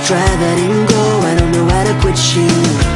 try letting go, I don't know how to quit you.